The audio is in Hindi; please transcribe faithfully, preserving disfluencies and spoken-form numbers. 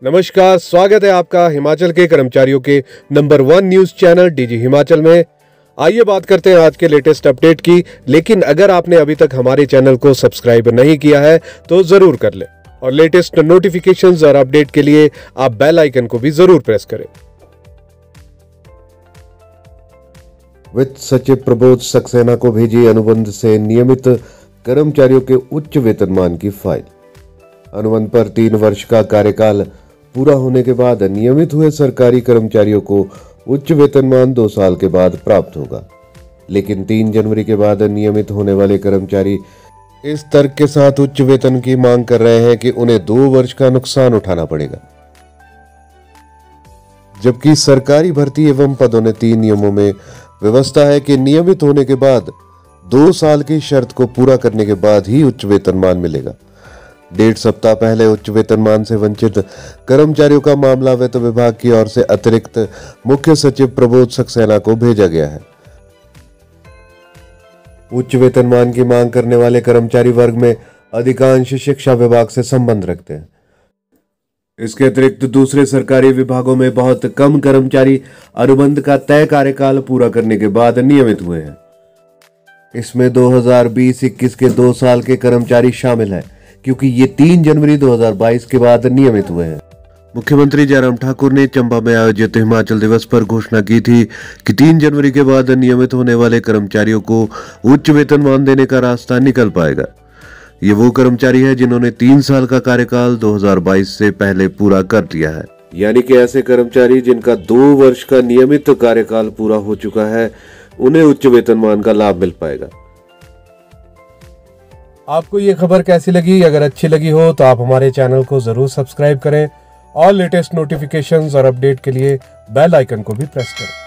नमस्कार, स्वागत है आपका हिमाचल के कर्मचारियों के number one news channel DG Himachal में। आइए बात करते हैं आज के लेटेस्ट अपडेट की। लेकिन अगर आपने अभी तक हमारे चैनल को सब्सक्राइब नहीं किया है तो जरूर कर ले और लेटेस्ट नोटिफिकेशंस और अपडेट के लिए आप बेल आइकन को भी जरूर प्रेस करें। वित्त सचिव प्रबोध सक्सेना को भेजी अनुबंध से नियमित कर्मचारियों के उच्च वेतनमान की फाइल। अनुबंध पर तीन वर्ष का कार्यकाल पूरा होने के बाद नियमित हुए सरकारी कर्मचारियों को उच्च वेतनमान दो साल के बाद प्राप्त होगा। लेकिन तीन जनवरी के बाद नियमित होने वाले कर्मचारी इस तर्क के साथ उच्च वेतन की मांग कर रहे हैं कि उन्हें दो वर्ष का नुकसान उठाना पड़ेगा, जबकि सरकारी भर्ती एवं पदोन्नति नियमों में व्यवस्था है कि नियमित होने के बाद दो साल की शर्त को पूरा करने के बाद ही उच्च वेतनमान मिलेगा। डेढ़ सप्ताह पहले उच्च वेतनमान से वंचित कर्मचारियों का मामला वित्त विभाग की ओर से अतिरिक्त मुख्य सचिव प्रबोध सक्सेना को भेजा गया है। उच्च वेतनमान की मांग करने वाले कर्मचारी वर्ग में अधिकांश शिक्षा विभाग से संबंध रखते हैं। इसके अतिरिक्त दूसरे सरकारी विभागों में बहुत कम कर्मचारी अनुबंध का तय कार्यकाल पूरा करने के बाद नियमित हुए हैं। इसमें दो हज़ार बीस इक्कीस के दो साल के कर्मचारी शामिल हैं, क्योंकि ये तीन जनवरी दो हज़ार बाईस के बाद नियमित हुए हैं। मुख्यमंत्री जयराम ठाकुर ने चंबा में आयोजित हिमाचल दिवस पर घोषणा की थी कि तीन जनवरी के बाद नियमित होने वाले कर्मचारियों को उच्च वेतनमान देने का रास्ता निकल पाएगा। ये वो कर्मचारी है जिन्होंने तीन साल का कार्यकाल दो हज़ार बाईस से पहले पूरा कर लिया है, यानी कि ऐसे कर्मचारी जिनका दो वर्ष का नियमित कार्यकाल पूरा हो चुका है, उन्हें उच्च वेतनमान का लाभ मिल पाएगा। आपको ये खबर कैसी लगी? अगर अच्छी लगी हो तो आप हमारे चैनल को जरूर सब्सक्राइब करें और लेटेस्ट नोटिफिकेशंस और अपडेट के लिए बेल आइकन को भी प्रेस करें।